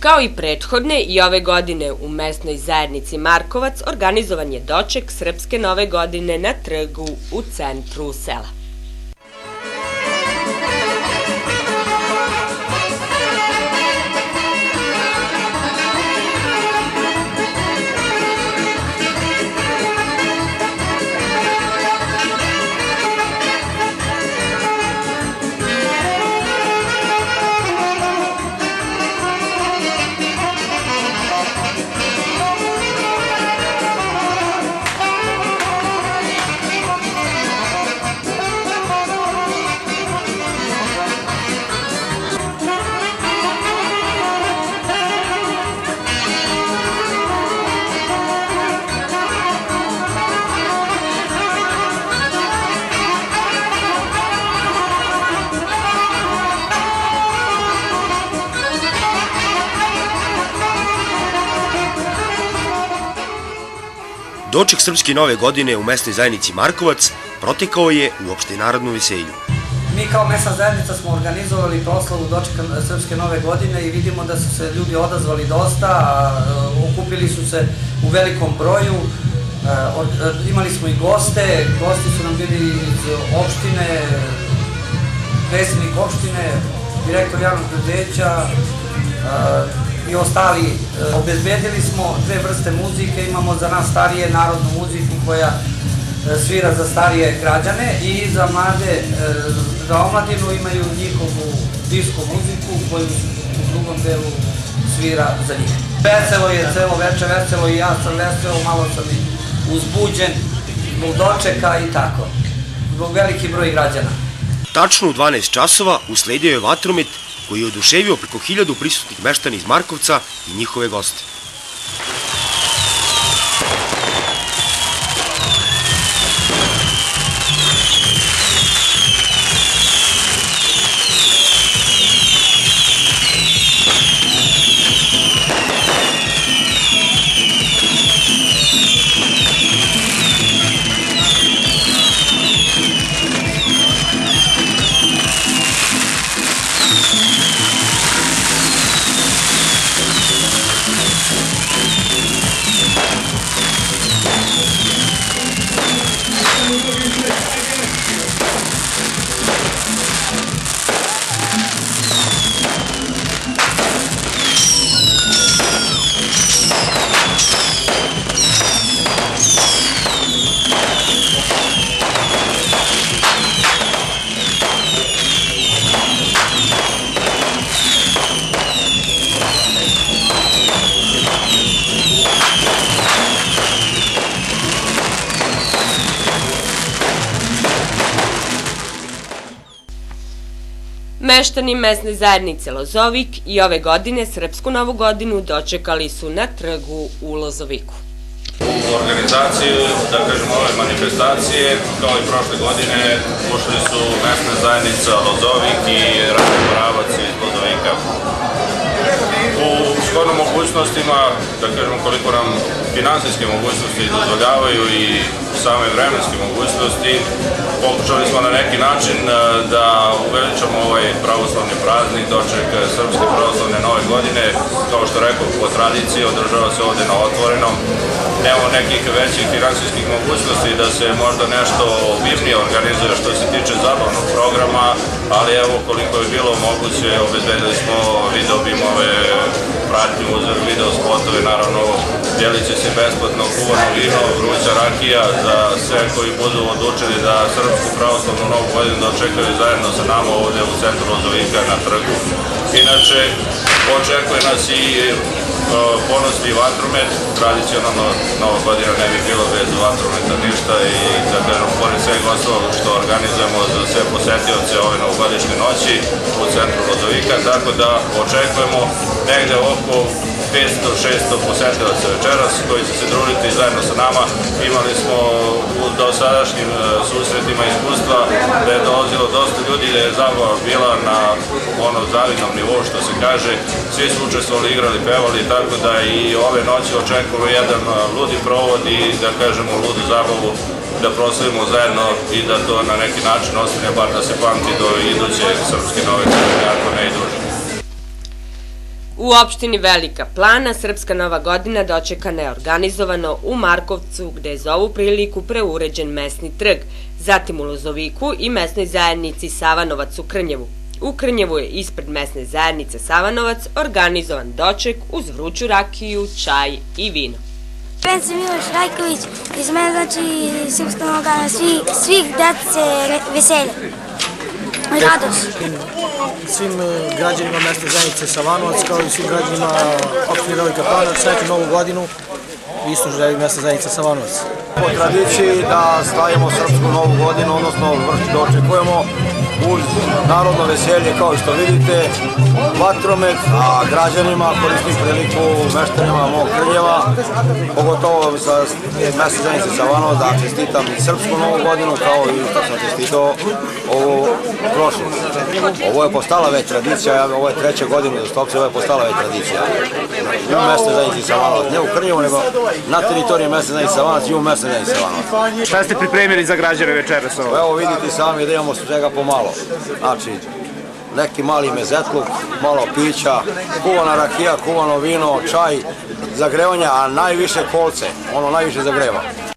Kao i prethodne i ove godine u mesnoj zajednici Markovac organizovan je doček Srpske nove godine na trgu u centru sela. Doček Srpske nove godine u mesnoj zajednici Markovac protekao je u opštenarodnom veselju. Mi kao mesna zajednica smo organizovali proslavu dočeka Srpske nove godine i vidimo da su se ljudi odazvali dosta, okupili su se u velikom broju, imali smo i goste, gosti su nam bili iz opštine, predsjednik opštine, direktor javnog preduzeća i ostali. Obezbedili smo dve vrste muzike, imamo za nas starije narodnu muziku koja svira za starije građane i za mlade, za omladinu imaju njihovu disko muziku koju u drugom delu svira za njih. Veselo je celo večer, veselo i ja sam veselo, malo sam i uzbuđen zbog dočeka i tako, zbog veliki broj građana. Tačno u 12 časova usledio je vatromet koji je oduševio preko 1000 prisutnih meštana iz Markovca i njihove goste. Meštani mesne zajednice Lozovik i ove godine Srpsku novu godinu dočekali su na trgu u Lozoviku. U organizaciju, da kažemo, ove manifestacije, kao i prošle godine, ušli su mesna zajednica Lozovik i Rade Moravac iz Lozovika. U shodno mogućnostima, da kažemo koliko nam finansijske mogućnosti dozvoljavaju i same vremenske mogućnosti, pokušali smo na neki način da uveličamo ovaj pravoslavni praznik, doček Srpske pravoslavne nove godine. Kao što rekao, po tradiciji održava se ovde na otvorenom. Nemamo nekih većih finansijskih mogućnosti da se možda nešto obimnije organizuje što se tiče zabavnog programa, ali evo koliko je bilo moguće, obezbedili smo video bimove, pratnju uz video spotove, naravno delit će se besplatno kuvano vino, vruća rakija za sve koji budu odlučili da Srpsku pravoslavnu novu godinu dočekaju zajedno sa nama ovde u centru Lozovika na trgu. Inače, očekuje nas i ponosni vatromet, tradicionalno Nova godina ne bi bilo bez vatrometa ništa i da kažem, pored svega ostalog što organizujemo za sve posetioce ove novogodišnje noći u centru Lozovika, tako da očekujemo negde oko 500-600 posetilaca večeras koji će se družiti zajedno sa nama. Imali smo u dosadašnjim susretima iskustva da je dolazilo dosta ljudi, da je zabava bila na zavidnom nivou što se kaže. Svi su učestvovali, igrali, pevali, tako da i ove noći očekujemo jedan ludi provod i da kažemo ludu zabavu, da proslavimo zajedno i da to na neki način ostane, bar da se pamti do iduće Srpske nove godine, ako ne i duže. U opštini Velika Plana Srpska nova godina dočekana je organizovano u Markovcu, gde je za ovu priliku preuređen mesni trg, zatim u Lozoviku i mesnoj zajednici Savanovac u Krnjevu. U Krnjevu je ispred mesne zajednice Savanovac organizovan doček uz vruću rakiju, čaj i vino. Ben sam Miloš Rajković, iz mene znači Srpska nova godina, svih dece veselje. Radost. Svim građanima mesne zajednice Savanovac, kao i svim građanima opštine Velika Plana, sretnu novu godinu i isto želim mesna zajednica Savanovac. Po tradiciji da slavimo Srpsku novu godinu, odnosno dočekujemo uz narodno veselje, kao što vidite, vatromet, a građanima koristim priliku meštanima mog Krnjeva, pogotovo sa mesne zajednice Savanovac, da čestitam i Srpsku novu godinu, kao i što sam čestitao ovu prošlu. Ovo je postala već tradicija, ovo je 3. godina uzastopce, ovo je postala već tradicija. U mesne zajednici Savanovac, ne u Krnjevu, nego na teritoriji mesne zajednice Savanovac i u mesne zajednici Savanovac. Šta ste pripremili za građane večeras ovo? Evo vidite sami da imamo svega pomalo. Znači, neki mali mezetluk, malo pića, kuvana rakija, kuvano vino, čaj, zagrevanja, a najviše kolce, ono najviše zagreva.